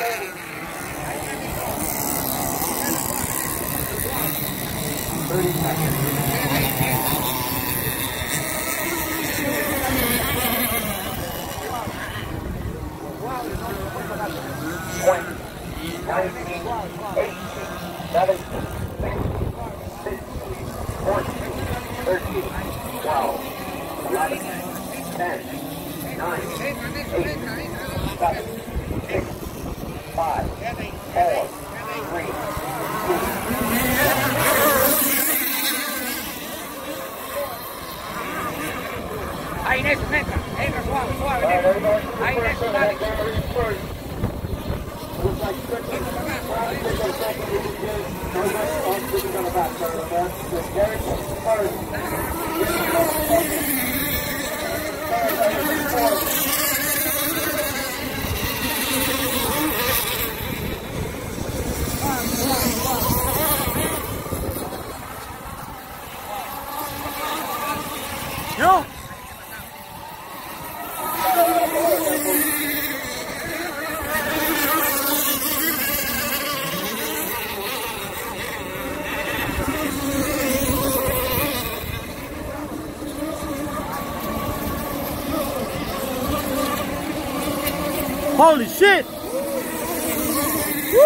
Ahí, Néstor, entra, suave, suave, Néstor. Ahí, Néstor, dale. No. Holy shit! Woo!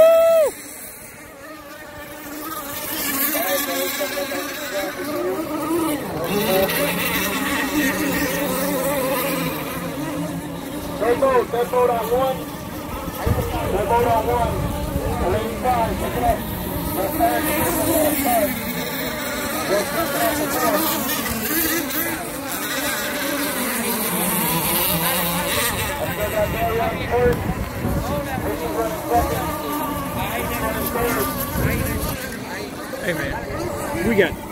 That boat on one. That boat on one. 85, pick it up. Left hand, left side. Go pick it up the board. I still got Barry on first. This is running second. Hey man, we got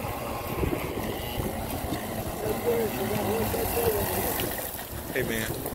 Hey man.